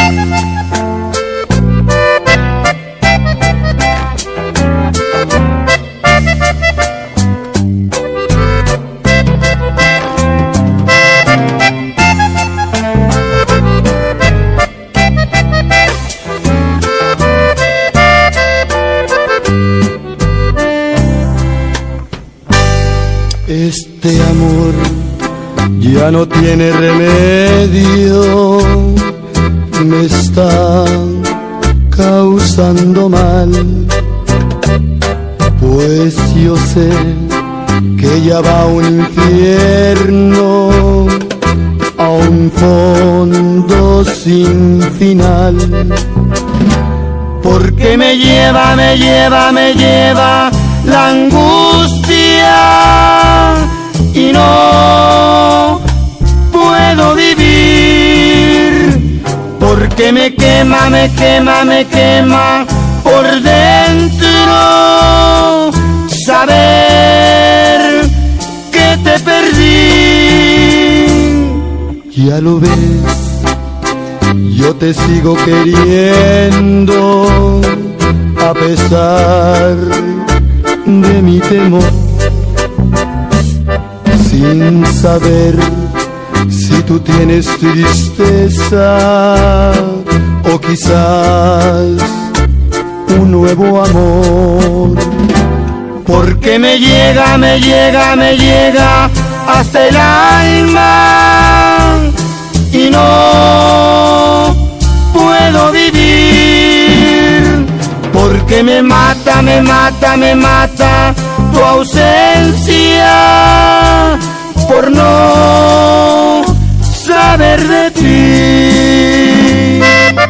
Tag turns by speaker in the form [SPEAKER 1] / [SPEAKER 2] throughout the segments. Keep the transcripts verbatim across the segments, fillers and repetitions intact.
[SPEAKER 1] Este amor ya no tiene remedio, me está causando mal, pues yo sé que ya va a un infierno, a un fondo sin final, porque me lleva, me lleva, me lleva la angustia y no puedo vivir, porque me quema, me quema, me quema por dentro saber que te perdí. Ya lo ves, yo te sigo queriendo a pesar de mi temor, sin saber si tú tienes tristeza o quizás un nuevo amor, porque me llega, me llega, me llega hasta el alma y no puedo vivir, porque me mata, me mata, me mata tu ausencia por no saber de ti.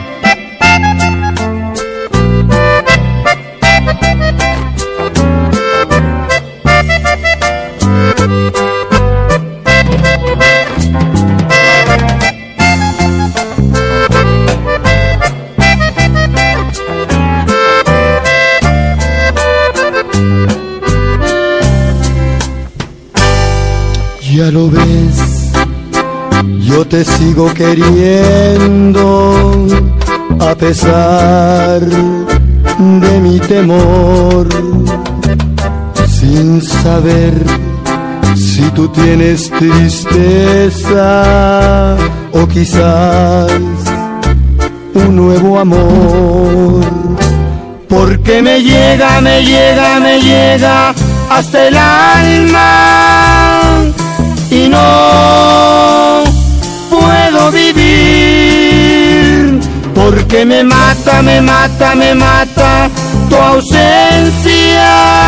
[SPEAKER 1] Ya lo ves, yo te sigo queriendo a pesar de mi temor, sin saber si tú tienes tristeza o quizás un nuevo amor, porque me llega, me llega, me llega hasta el alma y no puedo vivir, porque me mata, me mata, me mata tu ausencia